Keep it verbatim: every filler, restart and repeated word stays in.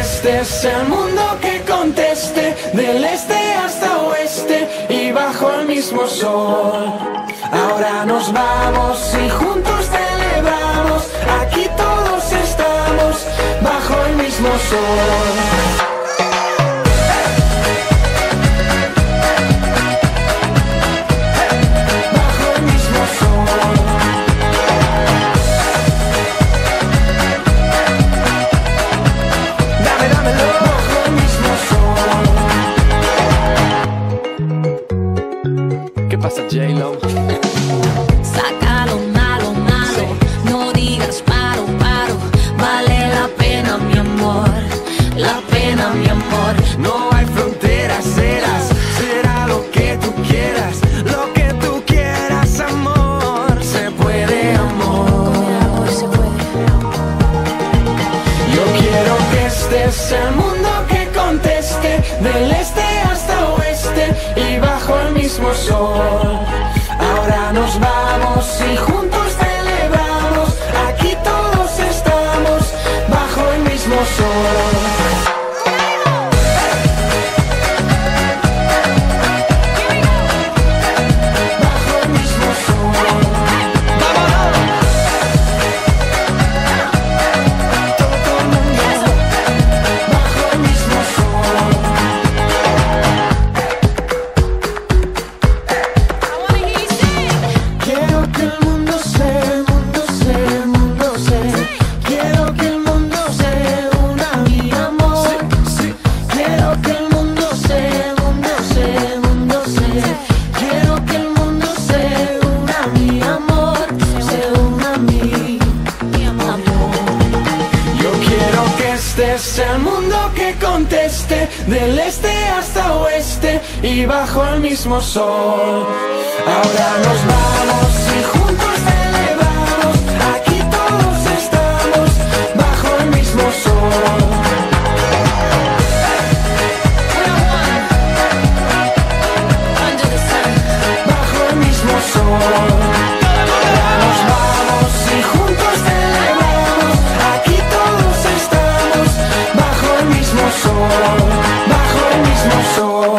este es el mundo que conteste, del este hasta oeste y bajo el mismo sol. Ahora nos vamos y juntos celebramos, aquí todos estamos bajo el mismo sol. J-Lo. Saca lo malo, malo, no digas paro, paro. Vale la pena, mi amor, la pena, mi amor. No hay fronteras, serás, será lo que tú quieras, lo que tú quieras, amor. Se puede, amor. Con el amor se puede. Yo quiero que este es el mundo que conteste, del este hasta oeste y bajo el mismo sol. Ahora nos vamos y juntos celebramos, aquí todos estamos bajo el mismo sol. Este es el mundo que conteste, del este hasta oeste y bajo el mismo sol. Ahora nos vamos y juntos celebramos, aquí todos estamos bajo el mismo sol. Bajo el mismo sol. Ahora nos vamos y juntos celebramos, aquí todos estamos bajo el mismo sol, bajo el mismo sol.